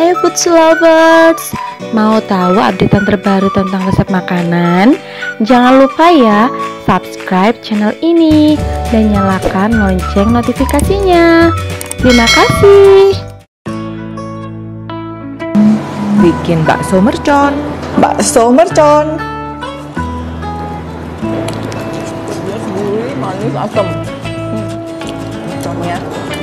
Hai Food Lovers, mau tahu updatean terbaru tentang resep makanan? Jangan lupa ya, subscribe channel ini dan nyalakan lonceng notifikasinya. Terima kasih. Bikin bakso mercon. Bakso mercon. Dia gurih, manis, asam. Merconnya.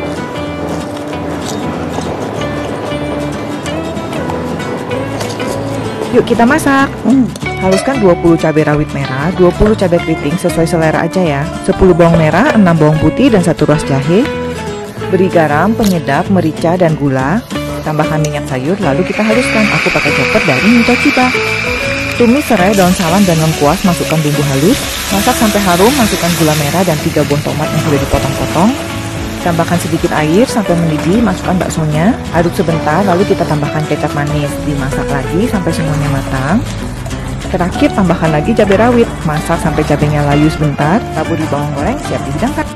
Yuk kita masak. Haluskan 20 cabai rawit merah, 20 cabai keriting sesuai selera aja ya. 10 bawang merah, 6 bawang putih dan 1 ruas jahe. Beri garam, penyedap, merica dan gula. Tambahkan minyak sayur lalu kita haluskan. Aku pakai chopper dari Mitochiba. Tumis serai, daun salam dan lengkuas, masukkan bumbu halus. Masak sampai harum, masukkan gula merah dan 3 buah tomat yang sudah dipotong-potong. Tambahkan sedikit air sampai mendidih, masukkan baksonya, aduk sebentar lalu kita tambahkan kecap manis, dimasak lagi sampai semuanya matang. Terakhir tambahkan lagi cabai rawit, masak sampai cabainya layu sebentar, taburi bawang goreng, siap dihidangkan.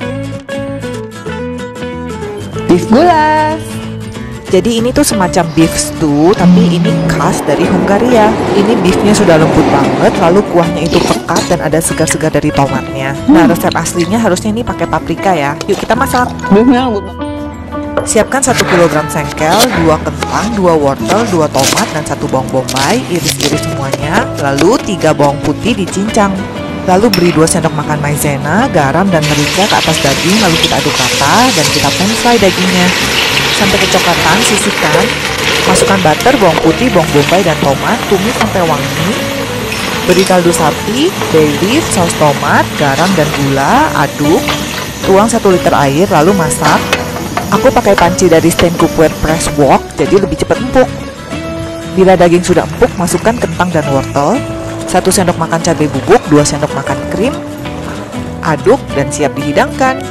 Beef gulas. Jadi ini tuh semacam beef stew, tapi ini khas dari Hungaria. Ini beefnya sudah lembut banget, lalu kuahnya itu pekat dan ada segar-segar dari tomatnya. Nah, resep aslinya harusnya ini pakai paprika ya. Yuk kita masak. Beefnya lembut. Siapkan 1 kg sengkel, 2 kentang, 2 wortel, 2 tomat, dan 1 bawang bombay. Iris-iris semuanya, lalu 3 bawang putih dicincang. Lalu beri 2 sendok makan maizena, garam dan merica ke atas daging, lalu kita aduk rata dan kita pan fry dagingnya sampai kecoklatan. Sisihkan, masukkan butter, bawang putih, bawang bombay dan tomat, tumis sampai wangi. Beri kaldu sapi, bay leaf, saus tomat, garam dan gula, aduk. Tuang 1 liter air lalu masak. Aku pakai panci dari Stain Cookware Press Wok, jadi lebih cepat empuk. Bila daging sudah empuk, masukkan kentang dan wortel. 1 sendok makan cabai bubuk, 2 sendok makan krim. Aduk dan siap dihidangkan.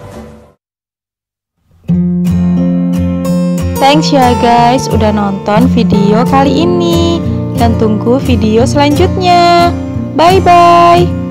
Thanks ya guys udah nonton video kali ini, dan tunggu video selanjutnya. Bye bye.